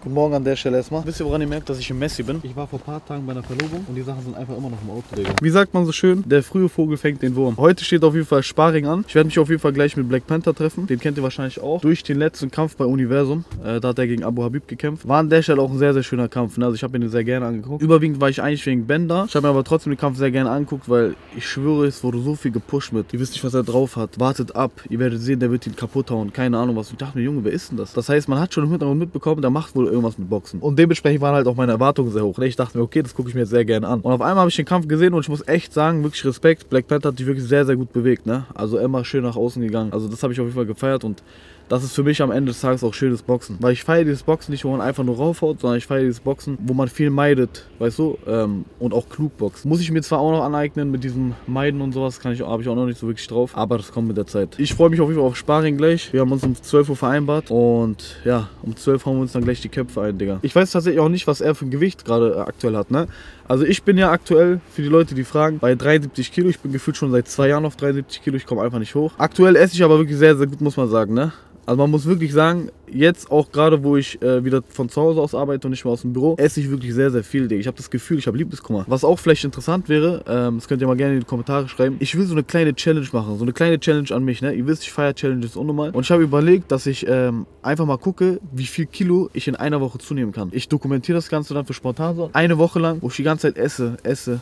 Guten Morgen an der Stelle erstmal. Wisst ihr, woran ihr merkt, dass ich im Messi bin? Ich war vor ein paar Tagen bei einer Verlobung und die Sachen sind einfach immer noch im Auto, Digga. Wie sagt man so schön? Der frühe Vogel fängt den Wurm. Heute steht auf jeden Fall Sparring an. Ich werde mich auf jeden Fall gleich mit Black Panther treffen. Den kennt ihr wahrscheinlich auch. Durch den letzten Kampf bei Universum. Da hat er gegen Abu Habib gekämpft. War an der Stelle auch ein sehr, sehr schöner Kampf. Ne? Also ich habe mir den sehr gerne angeguckt. Überwiegend war ich eigentlich wegen Ben da. Ich habe mir aber trotzdem den Kampf sehr gerne angeguckt, weil ich schwöre, es wurde so viel gepusht mit. Ihr wisst nicht, was er drauf hat. Wartet ab. Ihr werdet sehen, der wird ihn kaputt hauen. Keine Ahnung was. Ich dachte mir, Junge, wer ist denn das? Das heißt, man hat schon im Hintergrund mitbekommen, der macht wohl irgendwas mit Boxen. Und dementsprechend waren halt auch meine Erwartungen sehr hoch. Ich dachte mir, okay, das gucke ich mir jetzt sehr gerne an. Und auf einmal habe ich den Kampf gesehen und ich muss echt sagen, wirklich Respekt. Black Panther hat sich wirklich sehr, sehr gut bewegt. Ne? Also immer schön nach außen gegangen. Also das habe ich auf jeden Fall gefeiert und das ist für mich am Ende des Tages auch schönes Boxen. Weil ich feiere dieses Boxen nicht, wo man einfach nur raufhaut, sondern ich feiere dieses Boxen, wo man viel meidet, weißt du? Und auch klug boxt. Muss ich mir zwar auch noch aneignen mit diesem Meiden und sowas, habe ich auch noch nicht so wirklich drauf, aber das kommt mit der Zeit. Ich freue mich auf jeden Fall auf Sparring gleich. Wir haben uns um 12 Uhr vereinbart und ja, um 12 hauen wir uns dann gleich die Köpfe ein, Digga. Ich weiß tatsächlich auch nicht, was er für ein Gewicht gerade aktuell hat, ne? Also ich bin ja aktuell, für die Leute, die fragen, bei 73 Kilo. Ich bin gefühlt schon seit 2 Jahren auf 73 Kilo, ich komme einfach nicht hoch. Aktuell esse ich aber wirklich sehr, sehr gut, muss man sagen, ne? Also man muss wirklich sagen, jetzt auch gerade, wo ich wieder von zu Hause aus arbeite und nicht mehr aus dem Büro, esse ich wirklich sehr, sehr viel, Digga. Ich habe das Gefühl, ich habe Liebeskummer. Was auch vielleicht interessant wäre, das könnt ihr mal gerne in die Kommentare schreiben. Ich will so eine kleine Challenge machen, so eine kleine Challenge an mich, ne? Ihr wisst, ich feiere Challenges unnormal. Und ich habe überlegt, dass ich einfach mal gucke, wie viel Kilo ich in einer Woche zunehmen kann. Ich dokumentiere das Ganze dann für spontan so. Eine Woche lang, wo ich die ganze Zeit esse.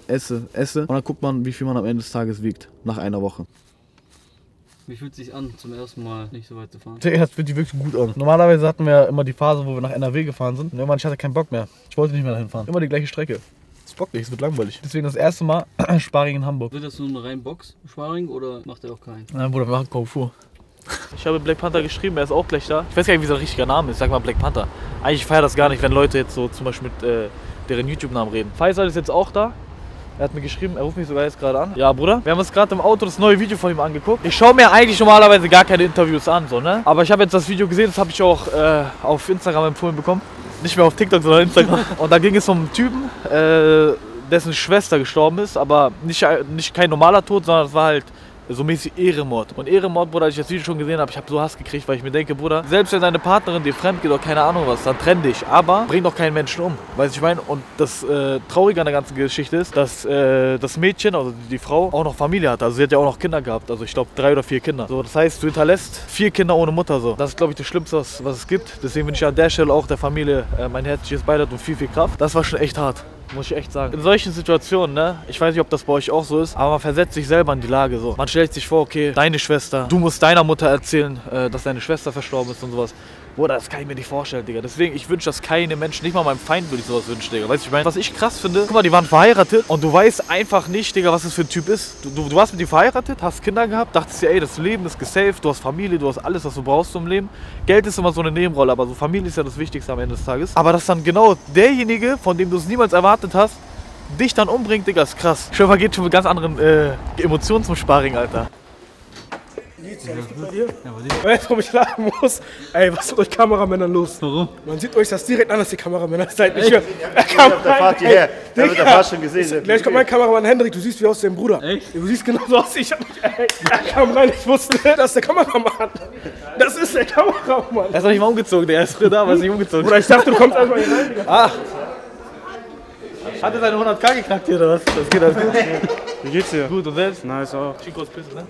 Und dann guckt man, wie viel man am Ende des Tages wiegt, nach einer Woche. Wie fühlt es sich an, zum ersten Mal nicht so weit zu fahren? Das fühlt sich wirklich gut an. Normalerweise hatten wir ja immer die Phase, wo wir nach NRW gefahren sind. Und irgendwann, ich hatte keinen Bock mehr. Ich wollte nicht mehr dahin fahren. Immer die gleiche Strecke. Das bockt nicht, es wird langweilig. Deswegen das erste Mal Sparring in Hamburg. Wird das nur eine rein Box-Sparring oder macht er auch keinen? Nein, Bruder, wir machen Kung Fu. Ich habe Black Panther geschrieben, er ist auch gleich da. Ich weiß gar nicht, wie sein richtiger Name ist. Sag mal Black Panther. Eigentlich feiere das gar nicht, wenn Leute jetzt so zum Beispiel mit deren YouTube-Namen reden. Faisal ist jetzt auch da. Er hat mir geschrieben, er ruft mich sogar jetzt gerade an. Ja, Bruder, wir haben uns gerade im Auto das neue Video von ihm angeguckt. Ich schaue mir eigentlich normalerweise gar keine Interviews an, so, ne? Aber ich habe jetzt das Video gesehen, das habe ich auch auf Instagram empfohlen bekommen. Nicht mehr auf TikTok, sondern Instagram. Und da ging es um einen Typen, dessen Schwester gestorben ist, aber nicht kein normaler Tod, sondern es war halt so mäßig Ehrenmord. Und Ehrenmord, Bruder, als ich das Video schon gesehen habe, ich habe so Hass gekriegt, weil ich mir denke, Bruder, selbst wenn deine Partnerin dir fremd geht oder keine Ahnung was, dann trenn dich. Aber bring doch keinen Menschen um. Weißt du, ich meine? Und das Traurige an der ganzen Geschichte ist, dass das Mädchen, also die Frau, auch noch Familie hat. Also sie hat ja auch noch Kinder gehabt. Also ich glaube 3 oder 4 Kinder. So, das heißt, du hinterlässt 4 Kinder ohne Mutter. So. Das ist, glaube ich, das Schlimmste, was es gibt. Deswegen wünsche ich an der Stelle auch der Familie mein herzliches Beileid und viel, viel Kraft. Das war schon echt hart. Muss ich echt sagen. In solchen Situationen, ne, ich weiß nicht, ob das bei euch auch so ist, aber man versetzt sich selber in die Lage so. Man stellt sich vor, okay, deine Schwester, du musst deiner Mutter erzählen, dass deine Schwester verstorben ist und sowas. Bruder, das kann ich mir nicht vorstellen, Digga. Deswegen, ich wünsche das keine Menschen, nicht mal meinem Feind würde ich sowas wünschen, Digga. Weißt du, ich meine, was ich krass finde, guck mal, die waren verheiratet und du weißt einfach nicht, Digga, was das für ein Typ ist. Du warst mit ihm verheiratet, hast Kinder gehabt, dachtest dir, ey, das Leben ist gesaved, du hast Familie, du hast alles, was du brauchst zum Leben. Geld ist immer so eine Nebenrolle, aber so Familie ist ja das Wichtigste am Ende des Tages. Aber dass dann genau derjenige, von dem du es niemals erwartet hast, dich dann umbringt, Digga, ist krass. Ich hoffe, geht schon mit ganz anderen Emotionen zum Sparring, Alter. Ja, bei dir? Weißt du, warum ich lachen muss? Ey, was ist mit euch Kameramännern los? Warum? Man sieht euch das direkt an, dass die Kameramänner seid. Der wird auf der Fahrt hierher. Der wird der Fahrt schon gesehen. Gleich kommt mein Kameramann Hendrik, du siehst wie aus dem Bruder. Echt? Du siehst genauso aus wie ich. Er kam rein, ich wusste, das ist der Kameramann. Das ist der Kameramann. Er ist noch nicht mal umgezogen, der ist früher da, aber ist nicht umgezogen. Bruder, ich dachte, du kommst einfach hier rein, Digga. Ah! Hat er seine 100k geknackt hier oder was? Das geht alles gut. Wie geht's dir? Gut und selbst? Nice auch. Chicos Küsse, ne?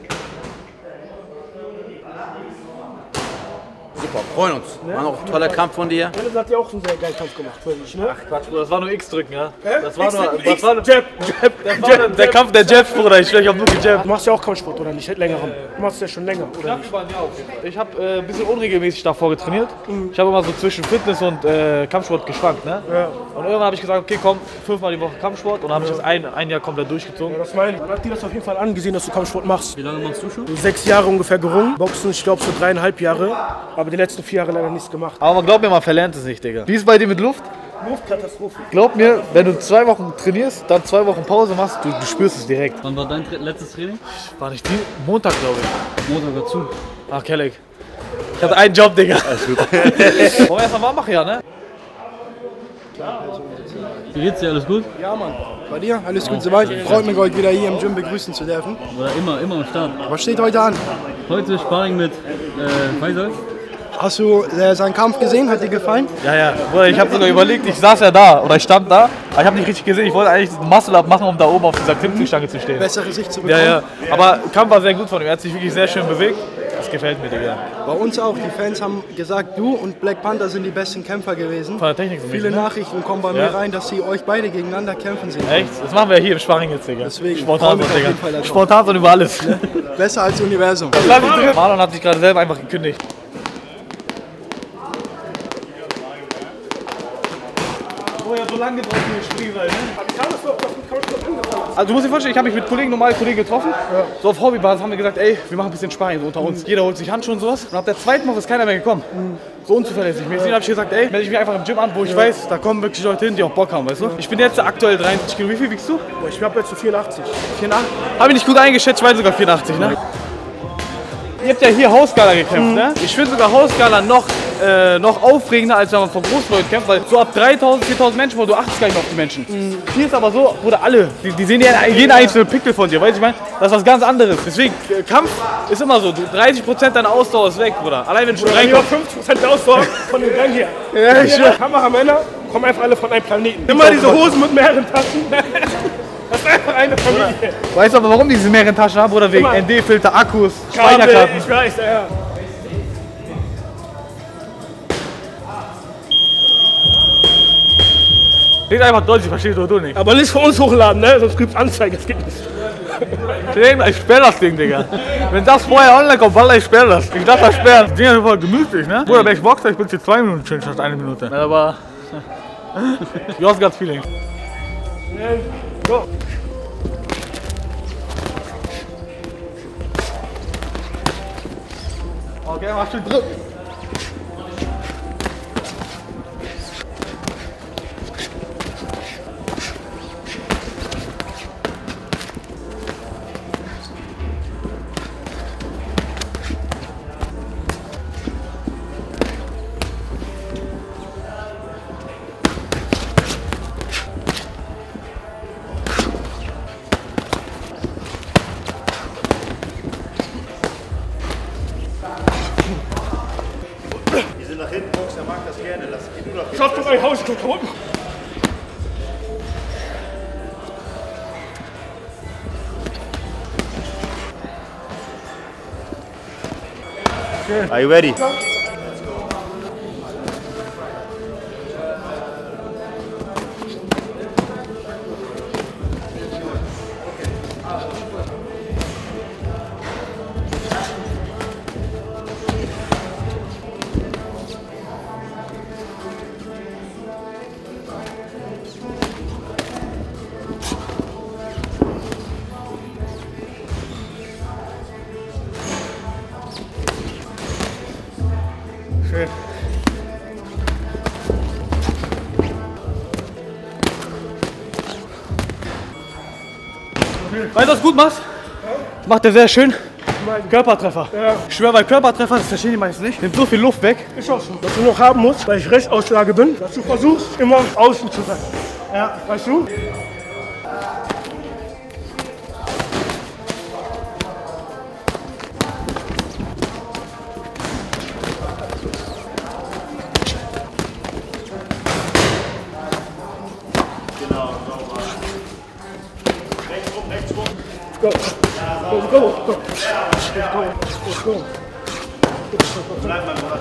Super, freuen uns. War noch ein toller Kampf von dir. Dennis hat ja auch einen sehr geilen Kampf gemacht, wirklich, ne? Ach Quatsch, Bruder, das war nur X-Drücken, ja? Hä? Das war nur. X, Das war nur Jab. der Kampf der Jabs, Bruder. Ich hab nur gejabbt. Du machst ja auch Kampfsport, oder nicht? Längerem. Du machst ja schon länger, oder nicht? Ich habe ein bisschen unregelmäßig davor getrainiert. Ich habe immer so zwischen Fitness und Kampfsport geschwankt, ne? Ja. Und irgendwann habe ich gesagt, okay, komm, 5-mal die Woche Kampfsport. Und dann habe ich das ein Jahr komplett durchgezogen. Ja, das meine ich. Man hat dir das auf jeden Fall angesehen, dass du Kampfsport machst. Wie lange machst du schon? 6 Jahre ungefähr gerungen. Boxen, ich glaube so 3,5 Jahre. Aber die letzten 4 Jahre leider nichts gemacht. Aber man glaubt mir, man verlernt es nicht, Digga. Wie ist es bei dir mit Luft? Luftkatastrophe. Glaub mir, wenn du 2 Wochen trainierst, dann 2 Wochen Pause machst, du spürst es direkt. Wann war dein letztes Training? War nicht die? Montag, glaube ich. Montag dazu. Ach, Kelleck. Ich hatte einen Job, Digga. Alles gut. Wollen wir erstmal warm machen, ja, ne? Wie geht's dir? Alles gut? Ja, Mann. Bei dir? Alles gut soweit? Freut mich, euch wieder hier im Gym begrüßen zu dürfen. Oder immer am Start. Was steht heute an? Heute Sparring mit Faisal. Hast du seinen Kampf gesehen? Hat dir gefallen? Ja, Bruder, ich habe sogar überlegt, ich saß ja da oder ich stand da, aber ich habe nicht richtig gesehen. Ich wollte eigentlich einen Muscle-Up machen, um da oben auf dieser Klimmzugstange zu stehen. Bessere Sicht zu bekommen? Ja, aber Kampf war sehr gut von ihm. Er hat sich wirklich sehr schön bewegt. Das gefällt mir, Digga. Bei uns auch. Die Fans haben gesagt, du und Black Panther sind die besten Kämpfer gewesen. Von der Technik so Viele ne? Nachrichten kommen bei mir rein, dass sie euch beide gegeneinander kämpfen sehen. Echt? Das machen wir hier im Sparring jetzt, Digga. Deswegen Spontan, freue mich auf jeden Fall darauf. Spontan und über alles. Besser als Universum. Marlon hat sich gerade selber einfach gekündigt. Oh ja, so lange getroffen hier Spiel sein, ne? Also du musst dir vorstellen, ich habe mich mit normalen Kollegen getroffen. So auf Hobbybasis haben wir gesagt, ey, wir machen ein bisschen Sparring so unter uns. Jeder holt sich Handschuhe und sowas. Und ab der zweiten Woche ist keiner mehr gekommen. So unzuverlässig. Deswegen habe ich gesagt, ey, melde ich mich einfach im Gym an, wo ich weiß, da kommen wirklich Leute hin, die auch Bock haben, weißt du? Ich bin jetzt aktuell 73 Kilo. Wie viel wiegst du? Ich habe jetzt so 84. 84? Habe ich nicht gut eingeschätzt, ich meine sogar 84, ne? Ihr habt ja hier Hausgala gekämpft, ne? Ich finde sogar Hausgala noch aufregender, als wenn man von Großleuten kämpft, weil so ab 3.000, 4.000 Menschen, wo du achtest gar nicht auf die Menschen. Hier ist aber so, wo alle, die sehen ja jeden einzelnen Pickel von dir, weißt du, ich meine, das ist was ganz anderes. Deswegen, Kampf ist immer so, 30% deiner Ausdauer ist weg, Bruder. Allein wenn du reinkommst. 50% der Ausdauer von dem Gang hier. Ja, ich schwör. Kameramänner kommen einfach alle von einem Planeten. Immer diese Hosen mit mehreren Taschen. Das ist einfach eine Familie. Weißt du aber, warum diese mehreren Taschen haben? Oder wegen ND-Filter, Akkus, Kabel, Speicherkarten. ich weiß, ja. Red einfach Deutsch, ich verstehe du nicht. Aber nicht für uns hochladen, ne? Sonst gibt's Anzeige, das geht nicht. Ich sperr das Ding, Digga. Wenn das vorher online kommt, Wallah, ich sperr das. Ich darf das sperren. Das Ding ist voll gemütlich, ne? Bruder, wenn ich Boxer, ich bin hier 2 Minuten chillen statt 1 Minute. Aber... You also got feeling. Go. Okay, mach schön drücken. Nach hinten boxt, er mag das gerne. Lass ihn nur nach hinten. Schaut doch mein Haus, guck unten. Are you ready? Schön. Weißt du, was du gut machst? Macht er sehr schön. Körpertreffer. Ja. Ich schwöre, bei Körpertreffer, das verstehen die meisten nicht, nimmt so viel Luft weg. Ist auch so. Was du noch haben musst, weil ich Rechtsauslage bin, dass du versuchst, immer außen zu sein. Ja, weißt du? Go. Go, go, go. Let's go. Bleib mal, Bruder.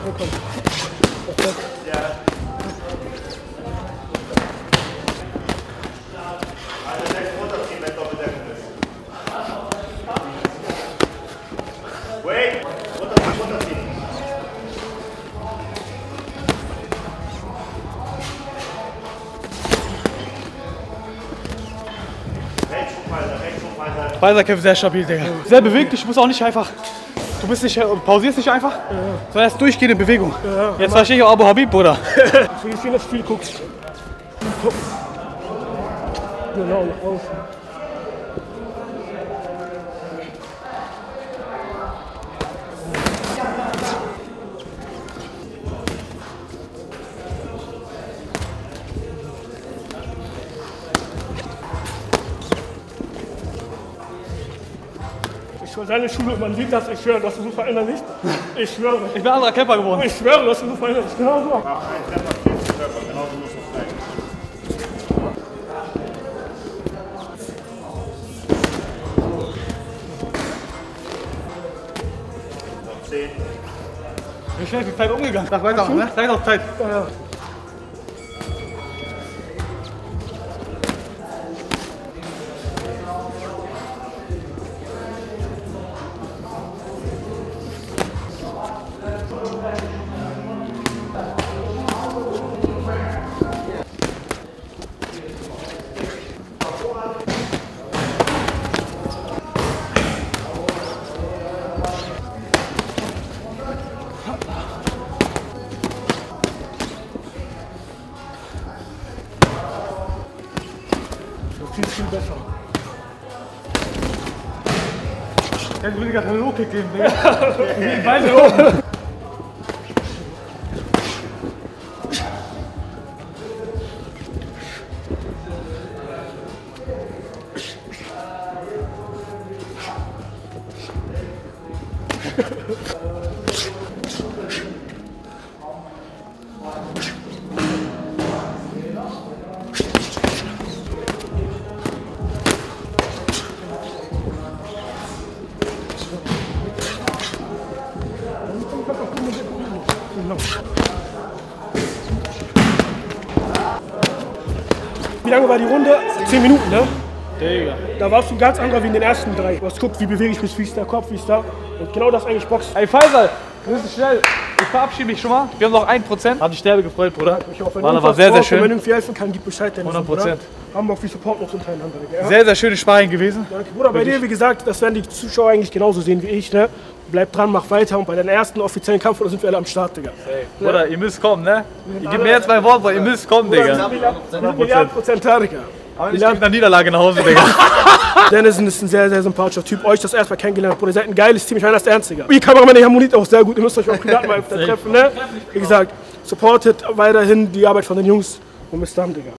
Wait, runterziehen. Weiser kämpft sehr stabil, Digga. Sehr beweglich, du bist auch nicht einfach. Du bist nicht, pausierst nicht einfach, sondern erst durchgehende Bewegung. Jetzt verstehe ich auch Abu Habib, Bruder. Ich will sehen, dass du viel guckst. Genau, nach außen. Aber seine Schule, man sieht das, ich schwöre, das ist so verändert nicht. Ich schwöre. Ich bin ein anderer Kämpfer geworden. Ich schwöre, das ist so verändert nicht. Genau so. Genauso muss es sein. Wie schnell ist die Zeit umgegangen? Sag weiter, ne? Zeit auf Zeit. Ja. Viel besser. Ich will gerade einen Low-Kick geben, Digga. Beide oben. Wie lange war die Runde? 10 Minuten, ne? Digga. Da warst du ganz anderer wie in den ersten 3. Du hast geguckt, wie bewege ich mich, wie ist der Kopf, wie ist da. Und genau das eigentlich Boxen. Ey, Faisal, grüß dich schnell. Ich verabschiede mich schon mal. Wir haben noch 1%. Hat dich derbe gefreut, Bruder. War sehr, sehr schön. Wenn irgendwie helfen kann, gib Bescheid. 100%. Hamburg, wir supporten uns untereinander. Ja? Sehr, sehr schöne Sparring gewesen. Danke. Bruder, bei dir, wie gesagt, das werden die Zuschauer eigentlich genauso sehen wie ich. Ne? Bleib dran, mach weiter. Und bei deinem ersten offiziellen Kampf sind wir alle am Start, Digga. Ey, Bruder, ihr müsst kommen, ne? Ich gebe mir jetzt mein Wort, weil ihr müsst kommen, Digga. Milliarden% da, Digga. Aber ich gehe mit einer Niederlage nach Hause, Digga. Dennison ist ein sehr, sehr sympathischer Typ. Euch das erstmal kennengelernt, Bruder. Ihr seid ein geiles Team. Ich meine, das ist der Ernste. Ihr Kameramann, ihr harmoniert auch sehr gut. Ihr müsst euch auch privat mal öfter treffen, ne? Wie gesagt, supportet weiterhin die Arbeit von den Jungs. Und bis dann, Digga.